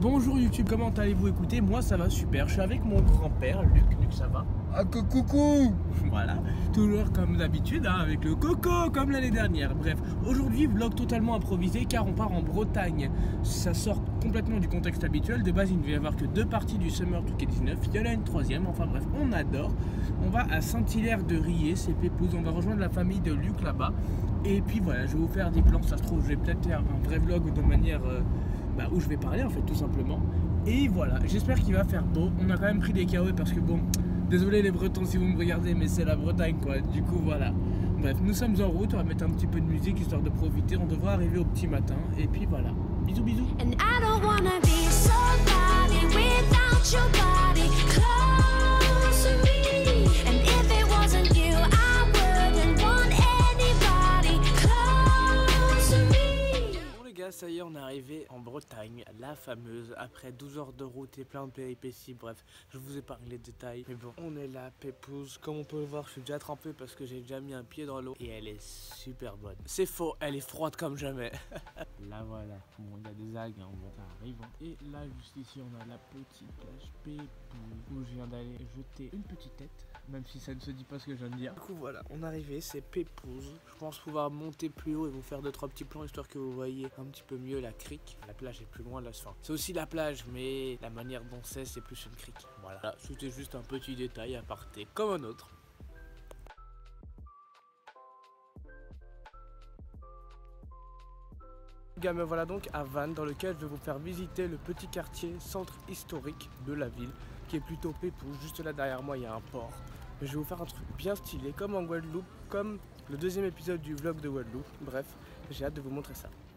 Bonjour YouTube, comment allez-vous? Écoutez, moi ça va super, je suis avec mon grand-père, Luc, ça va? Ah que coucou. Voilà, toujours comme d'habitude, hein, avec le coco, comme l'année dernière. Bref, aujourd'hui vlog totalement improvisé car on part en Bretagne. Ça sort complètement du contexte habituel, de base il ne devait y avoir que 2 parties du Summer 2019, il y en a une troisième, enfin bref, on adore. On va à Saint-Hilaire-de-Riez, c'est Pépouze, on va rejoindre la famille de Luc là-bas. Et puis voilà, je vais vous faire des plans, ça se trouve je vais peut-être faire un vrai vlog de manière... où je vais parler en fait tout simplement. Et voilà, j'espère qu'il va faire beau. On a quand même pris des KO parce que bon, désolé les Bretons si vous me regardez, mais c'est la Bretagne quoi, du coup voilà. Bref, nous sommes en route, on va mettre un petit peu de musique histoire de profiter, on devra arriver au petit matin. Et puis voilà, bisous bisous. And I don't wanna be somebody without your body close to me. And if it wasn't you, I wouldn't want anybody close to me. Bon les gars, ça y est, on est arrivé en Bretagne, la fameuse, après 12 heures de route et plein de péripéties. Bref, je vous épargne les détails. Mais bon, on est là, Pépouze. Comme on peut le voir, je suis déjà trempé parce que j'ai déjà mis un pied dans l'eau. Et elle est super bonne. C'est faux, elle est froide comme jamais. Là voilà, bon il y a des algues, hein, bon ça arrive. Hein. Et là juste ici on a la petite plage Pépouze où je viens d'aller jeter une petite tête, même si ça ne se dit pas ce que je viens de dire. Du coup voilà, on est arrivé, c'est Pépouze. Je pense pouvoir monter plus haut et vous faire 2-3 petits plans histoire que vous voyez un petit peu mieux la crique. La plage est plus loin là, c'est aussi la plage mais la manière dont c'est plus une crique. Voilà, c'était juste un petit détail aparté comme un autre. Me voilà donc à Vannes dans lequel je vais vous faire visiter le petit quartier centre historique de la ville qui est plutôt Pépouze. Juste là derrière moi il y a un port. Je vais vous faire un truc bien stylé comme en Guadeloupe, comme le deuxième épisode du vlog de Guadeloupe. Bref, j'ai hâte de vous montrer ça.